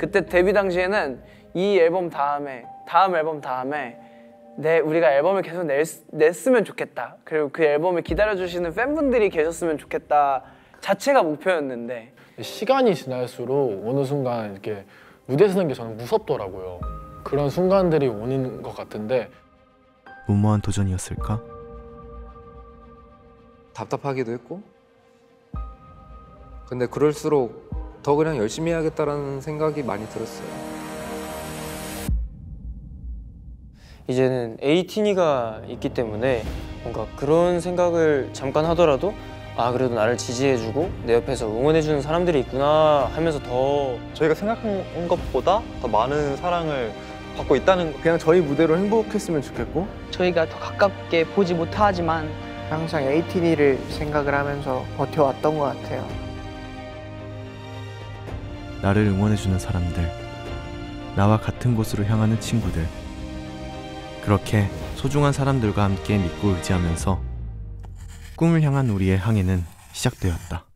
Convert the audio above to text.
그때 데뷔 당시에는 이 앨범 다음에 다음 앨범 다음에 우리가 앨범을 계속 냈으면 좋겠다. 그리고 그 앨범을 기다려주시는 팬분들이 계셨으면 좋겠다 자체가 목표였는데 시간이 지날수록 어느 순간 이렇게 무대 서는 게 저는 무섭더라고요. 그런 순간들이 오는 것 같은데 무모한 도전이었을까? 답답하기도 했고 근데 그럴수록 더 그냥 열심히 해야겠다라는 생각이 많이 들었어요. 이제는 에이티니가 있기 때문에 뭔가 그런 생각을 잠깐 하더라도 아 그래도 나를 지지해주고 내 옆에서 응원해주는 사람들이 있구나 하면서 더 저희가 생각한 것보다 더 많은 사랑을 받고 있다는 그냥 저희 무대로 행복했으면 좋겠고 저희가 더 가깝게 보지 못하지만 항상 에이티니를 생각을 하면서 버텨왔던 것 같아요. 나를 응원해주는 사람들, 나와 같은 곳으로 향하는 친구들, 그렇게 소중한 사람들과 함께 믿고 의지하면서 꿈을 향한 우리의 항해는 시작되었다.